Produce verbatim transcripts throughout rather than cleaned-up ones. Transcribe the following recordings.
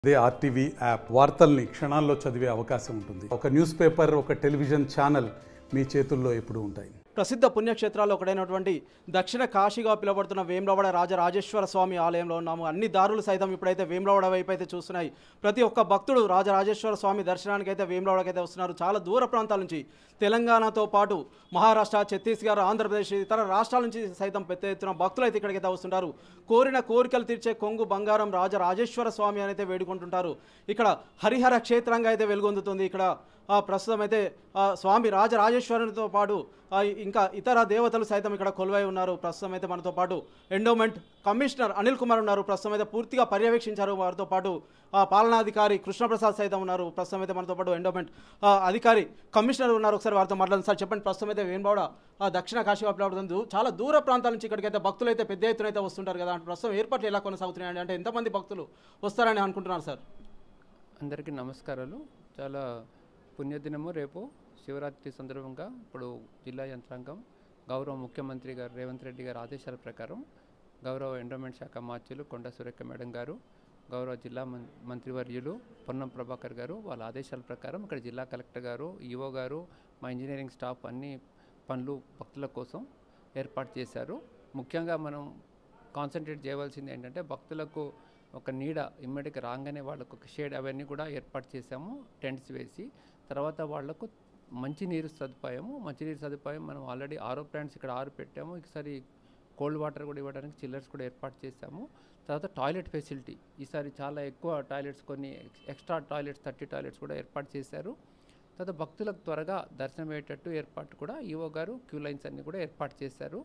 అదే RTV app వార్తల్ని క్షణాల్లో చదివే అవకాశం ఉంటుంది. ఒక న్యూస్ పేపర్, ఒక టెలివిజన్ ఛానల్ మీ చేతుల్లో ఎప్పుడూ ఉంటాయి. ప్రసిద్ధ పుణ్యక్షేత్రాల్లో ఒకటైనటువంటి దక్షిణ కాశీగా పిలువబడుతున్న వేములవాడ రాజరాజేశ్వర స్వామి ఆలయంలో ఉన్నాము. అన్ని దారులు సైతం ఇప్పుడైతే వేములవాడ వైపు అయితే చూస్తున్నాయి. ప్రతి ఒక్క భక్తుడు రాజరాజేశ్వర స్వామి దర్శనానికి అయితే వేములవాడకైతే వస్తున్నారు. చాలా దూర ప్రాంతాల నుంచి, తెలంగాణతో పాటు మహారాష్ట్ర, ఛత్తీస్గఢ్, ఆంధ్రప్రదేశ్ ఇతర రాష్ట్రాల నుంచి సైతం పెద్ద ఎత్తున భక్తులు అయితే ఇక్కడికైతే వస్తుంటారు. కోరిన కోరికలు తీర్చే కొంగు బంగారం రాజరాజేశ్వర స్వామి అని అయితే వేడుకుంటుంటారు. ఇక్కడ హరిహర క్షేత్రంగా అయితే వెలుగొందుతుంది. ఇక్కడ ప్రస్తుతం అయితే స్వామి రాజరాజేశ్వరునితో పాటు ఇంకా ఇతర దేవతలు సైతం ఇక్కడ కొలువై ఉన్నారు. ప్రస్తుతం అయితే మనతో పాటు ఎండోమెంట్ కమిషనర్ అనిల్ కుమార్ ఉన్నారు. ప్రస్తుతం అయితే పూర్తిగా పర్యవేక్షించారు. వారితో పాటు పాలనాధికారి కృష్ణప్రసాద్ సైతం ఉన్నారు. ప్రస్తుతం అయితే మనతో పాటు ఎండోమెంట్ అధికారి కమిషనర్ ఉన్నారు. ఒకసారి వారితో మాట్లాడండి. సార్ చెప్పండి, ప్రస్తుతం అయితే వేములవాడ దక్షిణ కాశీగా పిలువబడుతుంది. చాలా దూర ప్రాంతాల నుంచి ఇక్కడికైతే భక్తులు అయితే పెద్ద ఎత్తున అయితే వస్తుంటారు కదా. ప్రస్తుతం ఏర్పాట్లు ఎలా కొనసాగుతున్నాయండి? అంటే ఎంతమంది భక్తులు వస్తారని అనుకుంటున్నారు సార్? అందరికీ నమస్కారాలు. చాలా పుణ్యదినము రేపు శివరాత్రి సందర్భంగా ఇప్పుడు జిల్లా యంత్రాంగం గౌరవ ముఖ్యమంత్రి గారు రేవంత్ రెడ్డి గారి ఆదేశాల ప్రకారం గౌరవ ఎండోమెంట్ శాఖ మార్చులు కొండ సురేఖ మేడం గారు, గౌరవ జిల్లా మంత్రివర్యులు పొన్నం ప్రభాకర్ గారు వాళ్ళ ఆదేశాల ప్రకారం ఇక్కడ జిల్లా కలెక్టర్ గారు, ఈఓ గారు, మా ఇంజనీరింగ్ స్టాఫ్ అన్ని పనులు భక్తుల కోసం ఏర్పాటు చేశారు. ముఖ్యంగా మనం కాన్సన్ట్రేట్ చేయవలసింది ఏంటంటే భక్తులకు ఒక నీడ ఇమ్మడికి రాగానే వాళ్ళకు ఒక షేడ్ అవన్నీ కూడా ఏర్పాటు చేశాము. టెంట్స్ వేసి తర్వాత వాళ్లకు మంచినీరు సదుపాయము మంచినీరు సదుపాయం మనం ఆల్రెడీ ఆరో ప్లాంట్స్ ఇక్కడ ఆరు పెట్టాము. ఈసారి కోల్డ్ వాటర్ కూడా ఇవ్వడానికి చిల్లర్స్ కూడా ఏర్పాటు చేశాము. తర్వాత టాయిలెట్ ఫెసిలిటీ ఈసారి చాలా ఎక్కువ టాయిలెట్స్, కొన్ని ఎక్స్ట్రా టాయిలెట్స్ థర్టీ టాయిలెట్స్ కూడా ఏర్పాటు చేశారు. తర్వాత భక్తులకు త్వరగా దర్శనం అయ్యేటట్టు ఏర్పాటు కూడా ఈఓ గారు క్యూ లైన్స్ అన్నీ కూడా ఏర్పాటు చేశారు.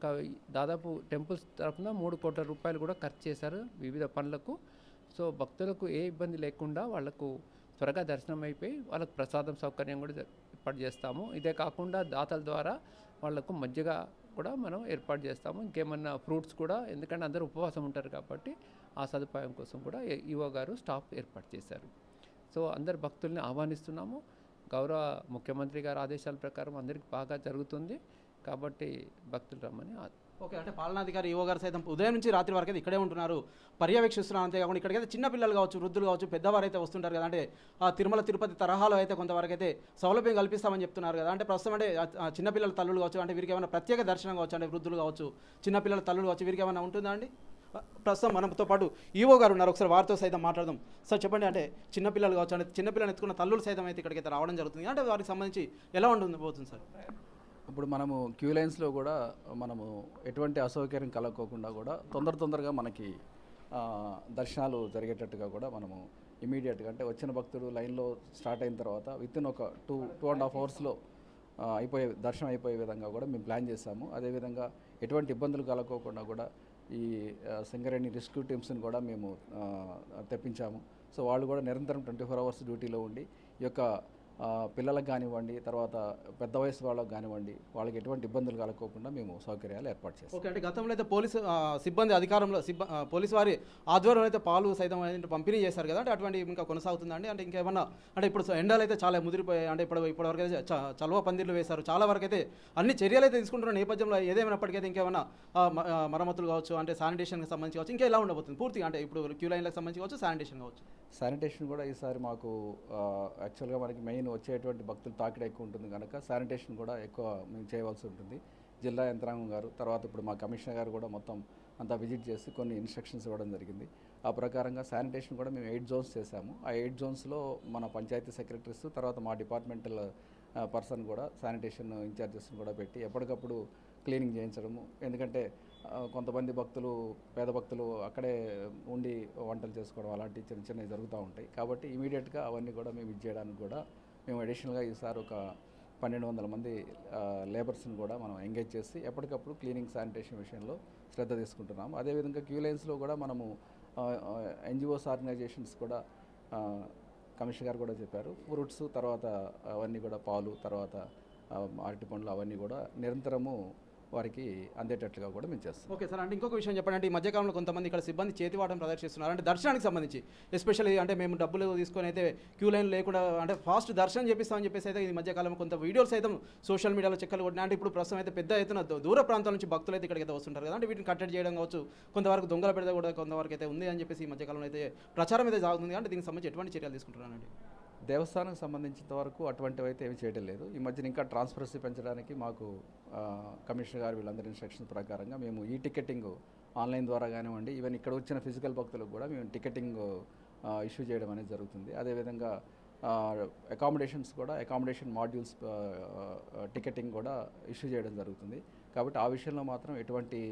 దాదాపు టెంపుల్స్ తరఫున మూడు కోట్ల రూపాయలు కూడా ఖర్చు చేశారు వివిధ పనులకు. సో భక్తులకు ఏ ఇబ్బంది లేకుండా వాళ్లకు త్వరగా దర్శనం అయిపోయి వాళ్ళకు ప్రసాదం సౌకర్యం కూడా ఏర్పాటు చేస్తాము. ఇదే కాకుండా దాతల ద్వారా వాళ్లకు మజ్జిగ కూడా మనం ఏర్పాటు చేస్తాము. ఇంకేమన్నా ఫ్రూట్స్ కూడా, ఎందుకంటే అందరూ ఉపవాసం ఉంటారు కాబట్టి ఆ సదుపాయం కోసం కూడా ఈఓ గారు స్టాఫ్ ఏర్పాటు చేశారు. సో అందరు భక్తుల్ని ఆహ్వానిస్తున్నాము. గౌరవ ముఖ్యమంత్రి గారి ఆదేశాల ప్రకారం అందరికీ బాగా జరుగుతుంది కాబట్టి భక్తులు రమ్మని. ఓకే, అంటే పాలనాధికారి ఈఓ గారు సైతం ఉదయం నుంచి రాత్రి వరకు అయితే ఇక్కడే ఉంటున్నారు, పర్యవేక్షిస్తున్నారు. అంతేకాకుండా ఇక్కడికైతే చిన్నపిల్లలు కావచ్చు, వృద్ధులు కావచ్చు, పెద్దవారు అయితే వస్తుంటారు కదా. అంటే ఆ తిరుమల తిరుపతి తరహాలో అయితే కొంతవరకు అయితే సౌలభ్యం కల్పిస్తామని చెప్తున్నారు కదా. అంటే ప్రస్తుతం అంటే చిన్నపిల్లల తల్లులు కావచ్చు, అంటే వీరికి ఏమైనా ప్రత్యేక దర్శనం కావచ్చు, అంటే వృద్ధులు కావచ్చు, చిన్నపిల్లల తల్లులు కావచ్చు, వీరికి ఏమైనా ఉంటుందా అండి? ప్రస్తుతం మనతో పాటు ఈఓ గారు ఉన్నారు. ఒకసారి వారితో సైతం మాట్లాడదాం. సార్ చెప్పండి, అంటే చిన్నపిల్లలు కావచ్చు, అంటే చిన్నపిల్లలు ఎత్తుకున్న తల్లులు సైతం అయితే ఇక్కడికైతే రావడం జరుగుతుంది. అంటే వారికి సంబంధించి ఎలా ఉంటుంది పోతుంది సార్? ఇప్పుడు మనము క్యూ లైన్స్లో కూడా మనము ఎటువంటి అసౌకర్యం కలగకోకుండా కూడా తొందర తొందరగా మనకి దర్శనాలు జరిగేటట్టుగా కూడా మనము ఇమీడియట్గా, అంటే వచ్చిన భక్తుడు లైన్లో స్టార్ట్ అయిన తర్వాత విత్ ఇన్ ఒక టూ టూ అండ్ హాఫ్ అవర్స్లో అయిపోయే దర్శనం అయిపోయే విధంగా కూడా మేము ప్లాన్ చేస్తాము. అదేవిధంగా ఎటువంటి ఇబ్బందులు కలగకోకుండా కూడా ఈ సింగరేణి రెస్క్యూ టీమ్స్ని కూడా మేము తెప్పించాము. సో వాళ్ళు కూడా నిరంతరం ట్వంటీ ఫోర్ అవర్స్ డ్యూటీలో ఉండి ఈ యొక్క పిల్లలకు కానివ్వండి, తర్వాత పెద్ద వయసు వాళ్ళకు కానివ్వండి, వాళ్ళకి ఎటువంటి ఇబ్బందులు కలగకోకుండా మేము సౌకర్యాలు ఏర్పాటు చేస్తాం. ఓకే, అంటే గతంలో అయితే పోలీసు సిబ్బంది అధికారంలో సిబ్బ పోలీసు వారి ఆధ్వర్యంలో అయితే పాలు సైతం పంపిణీ చేశారు కదా. అంటే అటువంటి ఇంకా కొనసాగుతుందండి? అంటే ఇంకేమన్నా, అంటే ఇప్పుడు ఎండలు అయితే చాలా ముదిరిపోయాయి. అంటే ఇప్పుడు ఇప్పటివరకు అయితే చలువ పందిర్లు వేశారు. చాలా వరకు అయితే అన్ని చర్యలు అయితే తీసుకుంటున్న నేపథ్యంలో ఏదేమైనప్పటికైతే ఇంకేమన్నా మరమ్మతులు కావచ్చు, అంటే శానిటేషన్కి సంబంధించి కావచ్చు, ఇంకా ఎలా ఉండబోతుంది పూర్తిగా? అంటే ఇప్పుడు క్యూ లైన్లకు సంబంధించి కావచ్చు, శానిటేషన్ కావచ్చు. శానిటేషన్ కూడా ఈసారి మాకు యాక్చువల్గా మనకి మెయిన్ వచ్చేటువంటి భక్తులు తాకిడ ఎక్కువ ఉంటుంది కనుక శానిటేషన్ కూడా ఎక్కువ మేము చేయవలసి ఉంటుంది. జిల్లా యంత్రాంగం గారు, తర్వాత ఇప్పుడు మా కమిషనర్ గారు కూడా మొత్తం అంతా విజిట్ చేసి కొన్ని ఇన్స్ట్రక్షన్స్ ఇవ్వడం జరిగింది. ఆ ప్రకారంగా శానిటేషన్ కూడా మేము ఎయిట్ జోన్స్ చేశాము. ఆ ఎయిట్ జోన్స్లో మన పంచాయతీ సెక్రటరీస్, తర్వాత మా డిపార్ట్మెంటల్ పర్సన్ కూడా శానిటేషన్ ఇన్ఛార్జెస్ని కూడా పెట్టి ఎప్పటికప్పుడు క్లీనింగ్ చేయించడము. ఎందుకంటే కొంతమంది భక్తులు, పేద భక్తులు అక్కడే ఉండి వంటలు చేసుకోవడం అలాంటి చిన్న చిన్నవి జరుగుతూ ఉంటాయి. కాబట్టి ఇమీడియట్గా అవన్నీ కూడా మేము ఇది చేయడానికి కూడా మేము అడిషనల్గా ఈసారి ఒక పన్నెండు వందల మంది లేబర్స్ని కూడా మనం ఎంగేజ్ చేసి ఎప్పటికప్పుడు క్లీనింగ్, శానిటేషన్ విషయంలో శ్రద్ధ తీసుకుంటున్నాము. అదేవిధంగా క్యూ లైన్స్లో కూడా మనము ఎన్జిఓస్ ఆర్గనైజేషన్స్ కూడా కమిషనర్ గారు కూడా చెప్పారు, ఫ్రూట్స్, తర్వాత అవన్నీ కూడా పాలు, తర్వాత అరటి పండ్లు అవన్నీ కూడా నిరంతరము వారికి అందేటట్లుగా కూడా మేము చేస్తాం. ఓకే సార్, అంటే ఇంకొక విషయం చెప్పండి, అంటే ఈ మధ్యకాలంలో కొంతమంది ఇక్కడ సిబ్బంది చేతివాటం ప్రదర్శిస్తున్నారు, అంటే దర్శనానికి సంబంధించి ఎస్పెషల్లీ అంటే మేము డబ్బులు తీసుకొని అయితే క్యూ లైన్ లేకుండా అంటే ఫాస్ట్ దర్శనం చేపిస్తామని చెప్పేసి అయితే ఈ మధ్యకాలంలో కొంత వీడియోస్ అయితే సోషల్ మీడియాలో చెక్కలు కొట్టినా, అంటే ఇప్పుడు ప్రస్తుతం అయితే పెద్ద ఎత్తున దూర ప్రాంతాల నుంచి భక్తులు అయితే ఇక్కడికి అయితే వస్తుంటారు కదా, అంటే వీటిని కట్టడి చేయడం కావచ్చు, కొంతవరకు దొంగల పెడితే కూడా కొంతవరకు అయితే ఉంది అని చెప్పేసి ఈ మధ్యకాలంలో అయితే ప్రచారం అయితే సాగుతుంది, అంటే దీనికి సంబంధించి ఎటువంటి చర్యలు తీసుకుంటున్నానండి? దేవస్థానానికి సంబంధించినంత వరకు అటువంటివి అయితే ఏమి చేయడం లేదు. ఈ మధ్యన ఇంకా ట్రాన్స్పరెన్సీ పెంచడానికి మాకు కమిషనర్ గారు వీళ్ళందరి ఇన్స్ట్రక్షన్ ప్రకారంగా మేము ఈ టికెటింగ్ ఆన్లైన్ ద్వారా కానివ్వండి, ఈవెన్ ఇక్కడ వచ్చిన ఫిజికల్ భక్తులకు కూడా మేము టికెటింగ్ ఇష్యూ చేయడం అనేది జరుగుతుంది. అదేవిధంగా అకామిడేషన్స్ కూడా అకామిడేషన్ మాడ్యూల్స్ టికెటింగ్ కూడా ఇష్యూ చేయడం జరుగుతుంది. కాబట్టి ఆ విషయంలో మాత్రం ఎటువంటి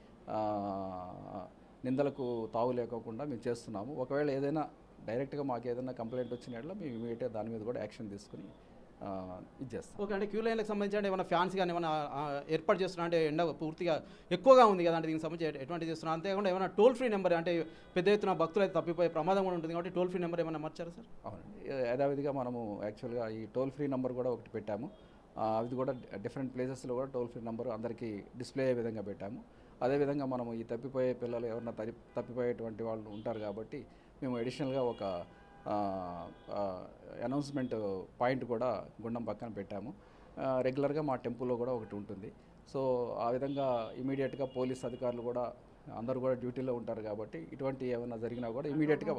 నిందలకు తావు లేకోకుండా మేము చేస్తున్నాము. ఒకవేళ ఏదైనా డైరెక్ట్గా మాకు ఏదైనా కంప్లైంట్ వచ్చిన యెడల మేము ఇమీడియట్గా దాని మీద కూడా యాక్షన్ తీసుకుని ఇది చేస్తాం. ఓకే, అంటే క్యూ లైన్లకు సంబంధించి అంటే ఏమైనా ఫ్యాన్స్ కానీ ఏమైనా ఏర్పాటు చేస్తున్నా, అంటే ఎండ పూర్తిగా ఎక్కువగా ఉంది కదా, అంటే దీనికి సంబంధించి ఎటువంటి చేస్తున్నా, అంతేకాకుండా ఏమైనా టోల్ ఫ్రీ నెంబర్ అంటే పెద్ద ఎత్తున భక్తులు అయితే తప్పిపోయే ప్రమాదం కూడా ఉంటుంది కాబట్టి టోల్ ఫ్రీ నెంబర్ ఏమైనా మార్చారా సార్? అవునండి, యథావిధిగా మనము యాక్చువల్గా ఈ టోల్ ఫ్రీ నెంబర్ కూడా ఒకటి పెట్టాము. అది కూడా డిఫరెంట్ ప్లేసెస్లో కూడా టోల్ ఫ్రీ నెంబర్ అందరికీ డిస్ప్లే అయ్యే విధంగా పెట్టాము. అదేవిధంగా మనము ఈ తప్పిపోయే పిల్లలు ఎవరన్నా తప్పి తప్పిపోయేటువంటి వాళ్ళు ఉంటారు కాబట్టి మేము అడిషనల్గా ఒక అనౌన్స్మెంట్ పాయింట్ కూడా గుండం పక్కన పెట్టాము. రెగ్యులర్గా మా టెంపుల్లో కూడా ఒకటి ఉంటుంది. సో ఆ విధంగా ఇమీడియట్గా పోలీస్ అధికారులు కూడా అందరూ కూడా డ్యూటీలో ఉంటారు కాబట్టి ఇటువంటి ఏమైనా జరిగినా కూడా ఇమీడియట్గా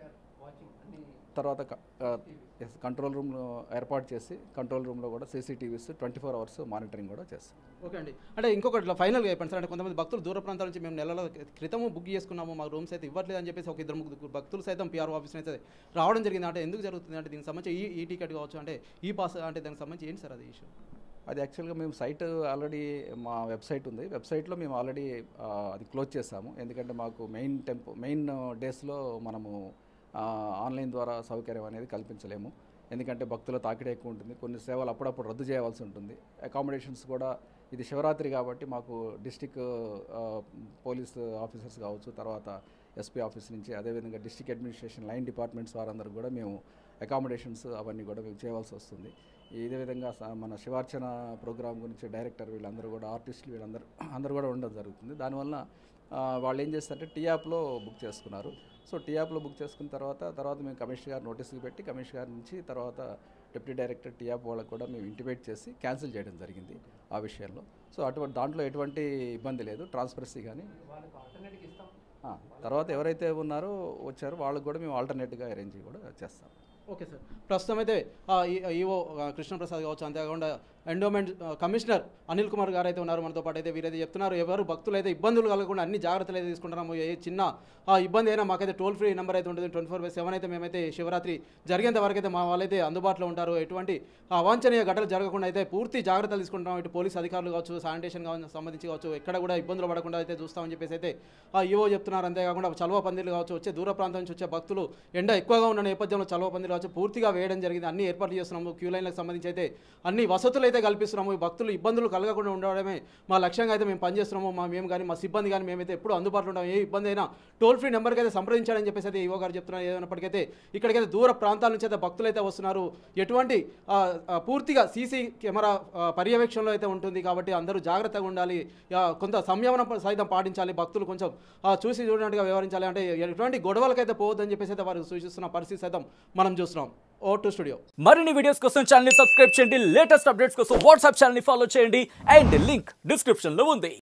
తర్వాత కంట్రోల్ రూమ్ ఏర్పాటు చేసి కంట్రోల్ రూమ్లో కూడా CCTVs twenty four hours monitoring కూడా చేస్తాం. ఓకే అండి, అంటే ఇంకొకటి ఫైనల్గా చెప్పండి సార్, అంటే కొంతమంది భక్తులు దూర ప్రాంతాల నుంచి మేము నెలల క్రితము బుక్ చేసుకున్నాము, మాకు రూమ్స్ అయితే ఇవ్వట్లేదు అని చెప్పేసి ఒక ఇద్దరు ముగ్గురు భక్తులు సైతం పీఆర్ఓ ఆఫీస్ అయితే రావడం జరిగింది. అంటే ఎందుకు జరుగుతుంది, అంటే దీనికి సంబంధించి ఈ ఈ టికెట్ కావచ్చు, అంటే ఈ పాస్, అంటే దానికి సంబంధించి ఏంటి సార్ అది ఇష్యూ? అది యాక్చువల్గా మేము సైట్ ఆల్రెడీ మా వెబ్సైట్ ఉంది, వెబ్సైట్లో మేము ఆల్రెడీ అది క్లోజ్ చేసాము. ఎందుకంటే మాకు మెయిన్ టెంపు మెయిన్ డేస్లో మనము ఆన్లైన్ ద్వారా సౌకర్యం అనేది కల్పించలేము. ఎందుకంటే భక్తుల తాకిడి ఎక్కువ ఉంటుంది, కొన్ని సేవలు అప్పుడప్పుడు రద్దు చేయవలసి ఉంటుంది. అకామిడేషన్స్ కూడా ఇది శివరాత్రి కాబట్టి మాకు డిస్టిక్ పోలీస్ ఆఫీసర్స్ కావచ్చు, తర్వాత ఎస్పీ ఆఫీస్ నుంచి, అదేవిధంగా డిస్టిక్ అడ్మినిస్ట్రేషన్ లైన్ డిపార్ట్మెంట్స్ వారందరూ కూడా మేము అకామిడేషన్స్ అవన్నీ కూడా మేము చేయవలసి వస్తుంది. ఇదే విధంగా మన శివార్చన ప్రోగ్రామ్ గురించి డైరెక్టర్ వీళ్ళందరూ కూడా ఆర్టిస్టులు వీళ్ళందరూ అందరూ కూడా ఉండడం జరుగుతుంది. దానివల్ల వాళ్ళు ఏం చేస్తారంటే టీ యాప్లో బుక్ చేసుకున్నారు. సో టీ యాప్లో బుక్ చేసుకున్న తర్వాత తర్వాత మేము కమిషనర్ గారు నోటీసులు పెట్టి కమిషనర్ గారి నుంచి తర్వాత డిప్యూటీ డైరెక్టర్ టీ యాప్ వాళ్ళకు కూడా మేము ఇంటిమేట్ చేసి క్యాన్సిల్ చేయడం జరిగింది ఆ విషయంలో. సో అటువంటి దాంట్లో ఎటువంటి ఇబ్బంది లేదు, ట్రాన్స్పరెన్సీ కానీ తర్వాత ఎవరైతే ఉన్నారో వచ్చారో వాళ్ళకు కూడా మేము ఆల్టర్నేట్గా అరేంజ్ కూడా చేస్తాం. ఓకే సార్, ప్రస్తుతం అయితే ఈవో కృష్ణప్రసాద్ కావచ్చు, అంతేకాకుండా ఎండోమెంట్ కమిషనర్ అనిల్ కుమార్ గారు అయితే ఉన్నారు మనతో పాటు. అయితే వీరైతే చెప్తున్నారు ఎవరు భక్తులు అయితే ఇబ్బందులు కలగకుండా అన్ని జాగ్రత్తలు అయితే తీసుకుంటున్నాము. ఏ చిన్న ఇబ్బంది అయినా మాకైతే టోల్ ఫ్రీ నెంబర్ అయితే ఉంటుంది, ట్వంటీ ఫోర్ బై సెవెన్ అయితే మేమైతే శివరాత్రి జరిగేంత వరకు అయితే మా వాళ్ళైతే అందుబాటులో ఉంటారు. ఎటువంటి అవాంఛనీయ ఘటనలు జరగకుండా అయితే పూర్తి జాగ్రత్తలు తీసుకుంటాం. ఇటు పోలీస్ అధికారులు కావచ్చు, శానిటేషన్ కావచ్చు సంబంధించి కావచ్చు, ఎక్కడ కూడా ఇబ్బందులు పడకుండా అయితే చూస్తామని చెప్పేసి అయితే ఆ ఈవో చెప్తున్నారు. అంతేకాకుండా చలవ పందిర్లు కావచ్చు, వచ్చే దూర ప్రాంతం నుంచి వచ్చే భక్తులు ఎండ ఎక్కువగా ఉన్న నేపథ్యంలో చలవ పందిర్లు కావచ్చు పూర్తిగా వేయడం జరిగింది. అన్ని ఏర్పాట్లు చేస్తున్నాము. క్యూ లైన్లకు సంబంధించి అయితే అన్ని వసతులు అయితే కల్పిస్తున్నాము. ఈ భక్తులు ఇబ్బందులు కలగకుండా ఉండడమే మా లక్ష్యంగా అయితే మేము పనిచేస్తున్నాము. మా మేము కానీ మా సిబ్బంది కానీ మేమైతే ఎప్పుడు అందుబాటులో ఉంటాము. ఏ ఇబ్బంది అయినా టోల్ ఫ్రీ నెంబర్కి అయితే సంప్రదించాలని చెప్పేసి అయితే ఈవో గారు చెప్తున్నారు. ఏదైనప్పటికైతే ఇక్కడికైతే దూర ప్రాంతాల నుంచి అయితే భక్తులు అయితే వస్తున్నారు. ఎటువంటి పూర్తిగా సీసీ కెమెరా పర్యవేక్షణలో అయితే ఉంటుంది కాబట్టి అందరూ జాగ్రత్తగా ఉండాలి. కొంత సంయమనం సైతం పాటించాలి. భక్తులు కొంచెం చూసి చూడనట్టుగా వ్యవహరించాలి. అంటే ఎటువంటి గొడవలకైతే పోవద్దని చెప్పేసి అయితే వారు సూచిస్తున్న పరిస్థితి సైతం మనం చూస్తున్నాం. ఓ టు స్టూడియో మరిన్ని వీడియోస్ కోసం ఛానల్ ని సబ్స్క్రైబ్ చేయండి. లేటెస్ట్ అప్డేట్స్ కోసం వాట్సాప్ ఛానల్ ని ఫాలో చేయండి. అండ్ లింక్ డిస్క్రిప్షన్ లో ఉంది.